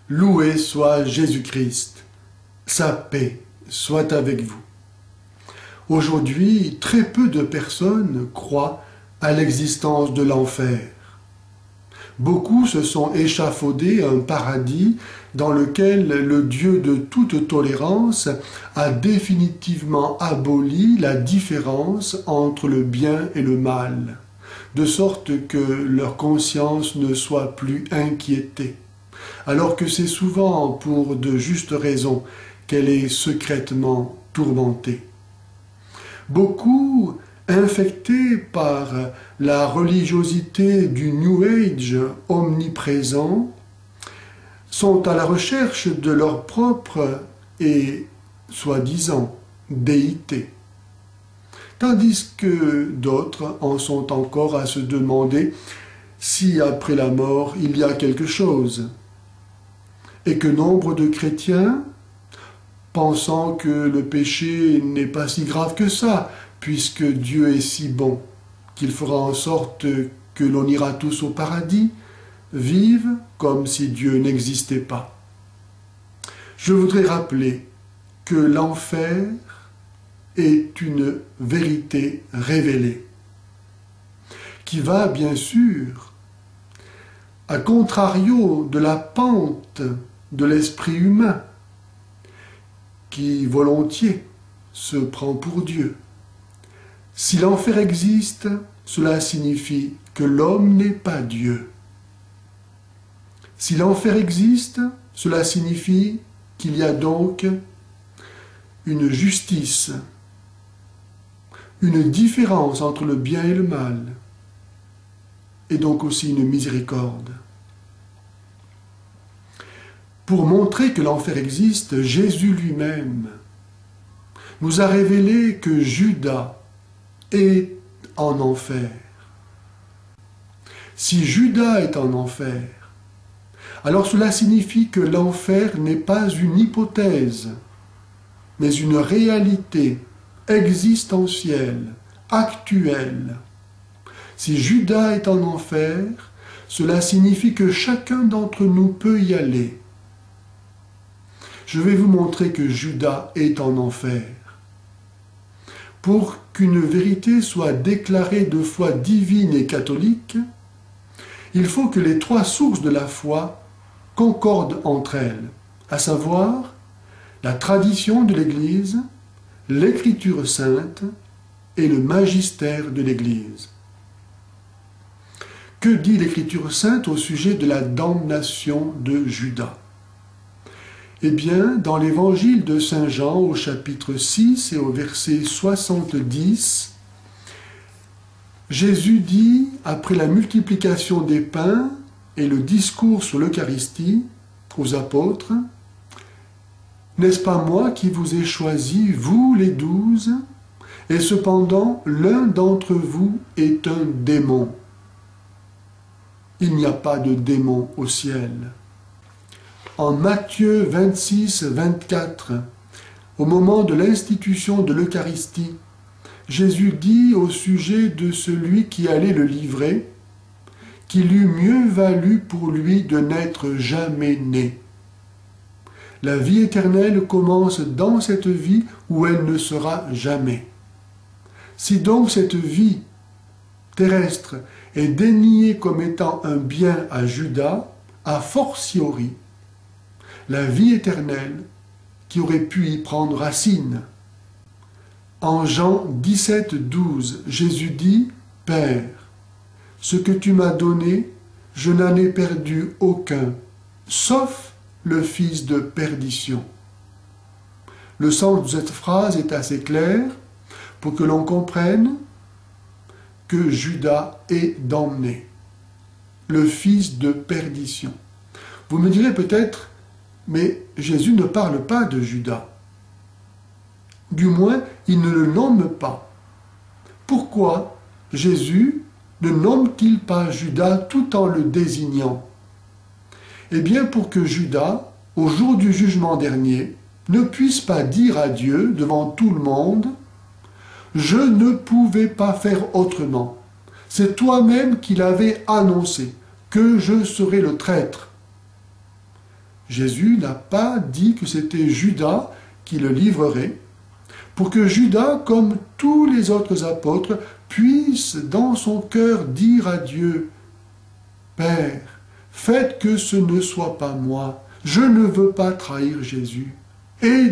Loué soit Jésus-Christ. Sa paix soit avec vous. Aujourd'hui, très peu de personnes croient à l'existence de l'enfer. Beaucoup se sont échafaudés à un paradis dans lequel le Dieu de toute tolérance a définitivement aboli la différence entre le bien et le mal, de sorte que leur conscience ne soit plus inquiétée, alors que c'est souvent pour de justes raisons qu'elle est secrètement tourmentée. Beaucoup, infectés par la religiosité du New Age omniprésent, sont à la recherche de leur propre et soi-disant déité, tandis que d'autres en sont encore à se demander si après la mort il y a quelque chose, et que nombre de chrétiens, pensant que le péché n'est pas si grave que ça, puisque Dieu est si bon, qu'il fera en sorte que l'on ira tous au paradis, vivent comme si Dieu n'existait pas. Je voudrais rappeler que l'enfer est une vérité révélée, qui va bien sûr, à contrario de la pente de l'esprit humain, qui volontiers se prend pour Dieu. Si l'enfer existe, cela signifie que l'homme n'est pas Dieu. Si l'enfer existe, cela signifie qu'il y a donc une justice, une différence entre le bien et le mal, et donc aussi une miséricorde. Pour montrer que l'enfer existe, Jésus lui-même nous a révélé que Judas est en enfer. Si Judas est en enfer, alors cela signifie que l'enfer n'est pas une hypothèse, mais une réalité existentielle, actuelle. Si Judas est en enfer, cela signifie que chacun d'entre nous peut y aller. Je vais vous montrer que Judas est en enfer. Pour qu'une vérité soit déclarée de foi divine et catholique, il faut que les trois sources de la foi concordent entre elles, à savoir la tradition de l'Église, l'Écriture sainte et le magistère de l'Église. Que dit l'Écriture sainte au sujet de la damnation de Judas ? Eh bien, dans l'évangile de Saint Jean, au chapitre 6 et au verset 70, Jésus dit, après la multiplication des pains et le discours sur l'Eucharistie aux apôtres, « N'est-ce pas moi qui vous ai choisis, vous les 12, et cependant l'un d'entre vous est un démon. » Il n'y a pas de démon au ciel. En Matthieu 26, 24, au moment de l'institution de l'Eucharistie, Jésus dit au sujet de celui qui allait le livrer qu'il eût mieux valu pour lui de n'être jamais né. La vie éternelle commence dans cette vie où elle ne sera jamais. Si donc cette vie terrestre est déniée comme étant un bien à Judas, a fortiori, la vie éternelle qui aurait pu y prendre racine. En Jean 17, 12, Jésus dit « Père, ce que tu m'as donné, je n'en ai perdu aucun, sauf le fils de perdition. » Le sens de cette phrase est assez clair pour que l'on comprenne que Judas est damné, le fils de perdition. Vous me direz peut-être, mais Jésus ne parle pas de Judas. Du moins, il ne le nomme pas. Pourquoi Jésus ne nomme-t-il pas Judas tout en le désignant? Eh bien, pour que Judas, au jour du jugement dernier, ne puisse pas dire à Dieu, devant tout le monde, « Je ne pouvais pas faire autrement. C'est toi-même qui l'avais annoncé, que je serais le traître. » Jésus n'a pas dit que c'était Judas qui le livrerait, pour que Judas, comme tous les autres apôtres, puisse dans son cœur dire à Dieu, « Père, faites que ce ne soit pas moi, je ne veux pas trahir Jésus, aidez-moi. »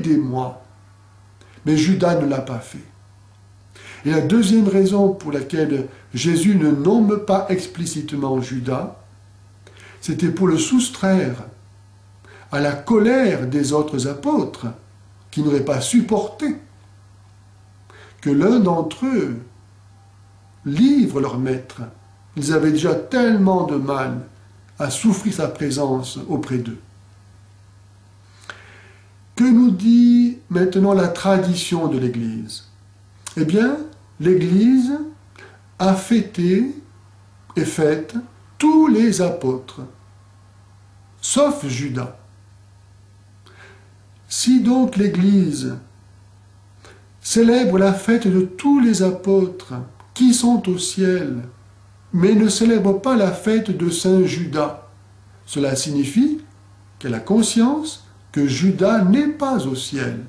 Mais Judas ne l'a pas fait. Et la deuxième raison pour laquelle Jésus ne nomme pas explicitement Judas, c'était pour le soustraire à la colère des autres apôtres, qui n'auraient pas supporté que l'un d'entre eux livre leur maître. Ils avaient déjà tellement de mal à souffrir sa présence auprès d'eux. Que nous dit maintenant la tradition de l'Église? Eh bien, l'Église a fêté et fête tous les apôtres, sauf Judas. Si donc l'Église célèbre la fête de tous les apôtres qui sont au ciel, mais ne célèbre pas la fête de Saint Judas, cela signifie qu'elle a conscience que Judas n'est pas au ciel.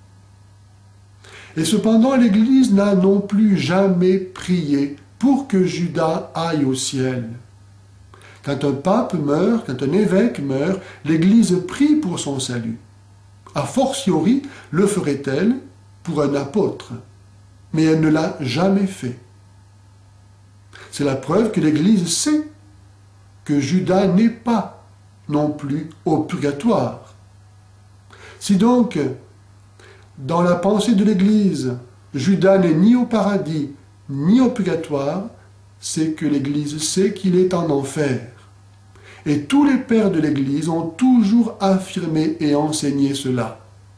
Et cependant, l'Église n'a non plus jamais prié pour que Judas aille au ciel. Quand un pape meurt, quand un évêque meurt, l'Église prie pour son salut. A fortiori, le ferait-elle pour un apôtre, mais elle ne l'a jamais fait. C'est la preuve que l'Église sait que Judas n'est pas non plus au purgatoire. Si donc, dans la pensée de l'Église, Judas n'est ni au paradis, ni au purgatoire, c'est que l'Église sait qu'il est en enfer. Et tous les pères de l'Église ont toujours affirmé et enseigné cela.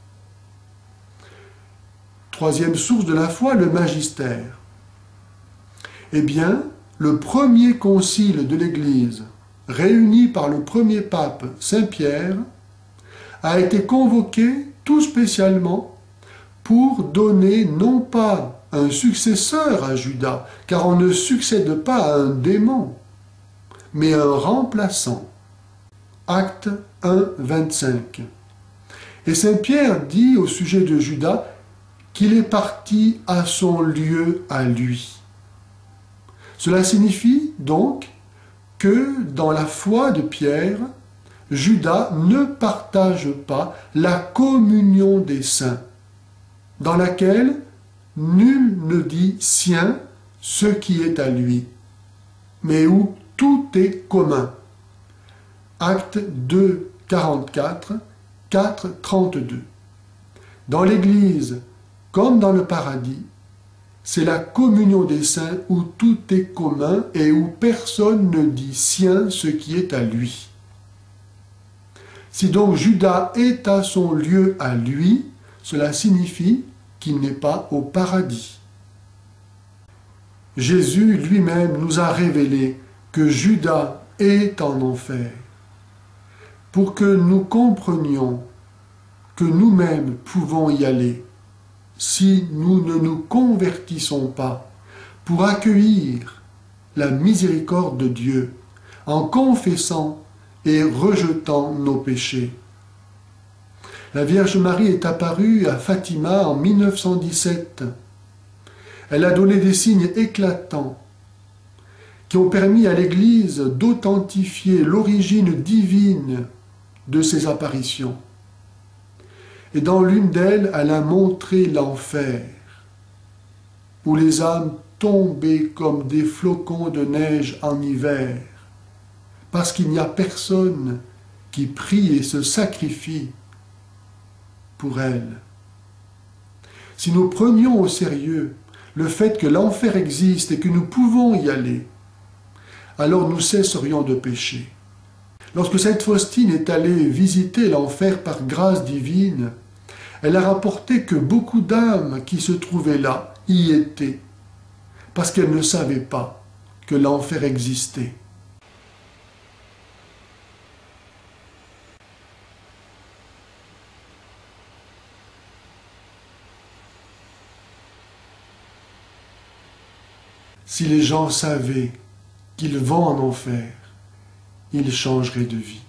Troisième source de la foi, le magistère. Eh bien, le premier concile de l'Église, réuni par le premier pape Saint Pierre, a été convoqué tout spécialement pour donner non pas un successeur à Judas, car on ne succède pas à un démon, mais un remplaçant. Acte 1, 25. Et Saint Pierre dit au sujet de Judas qu'il est parti à son lieu à lui. Cela signifie donc que dans la foi de Pierre, Judas ne partage pas la communion des saints, dans laquelle nul ne dit sien ce qui est à lui, mais où tout est commun. Acte 2, 44, 4, 32. Dans l'Église, comme dans le paradis, c'est la communion des saints où tout est commun et où personne ne dit sien ce qui est à lui. Si donc Judas est à son lieu à lui, cela signifie qu'il n'est pas au paradis. Jésus lui-même nous a révélé que Judas est en enfer, pour que nous comprenions que nous-mêmes pouvons y aller, si nous ne nous convertissons pas, pour accueillir la miséricorde de Dieu, en confessant et rejetant nos péchés. La Vierge Marie est apparue à Fatima en 1917. Elle a donné des signes éclatants qui ont permis à l'Église d'authentifier l'origine divine de ces apparitions. Et dans l'une d'elles, elle a montré l'enfer, où les âmes tombaient comme des flocons de neige en hiver, parce qu'il n'y a personne qui prie et se sacrifie pour elles. Si nous prenions au sérieux le fait que l'enfer existe et que nous pouvons y aller, alors nous cesserions de pécher. Lorsque Sainte Faustine est allée visiter l'enfer par grâce divine, elle a rapporté que beaucoup d'âmes qui se trouvaient là y étaient, parce qu'elles ne savaient pas que l'enfer existait. Si les gens savaient qu'ils vont en enfer, ils changeraient de vie.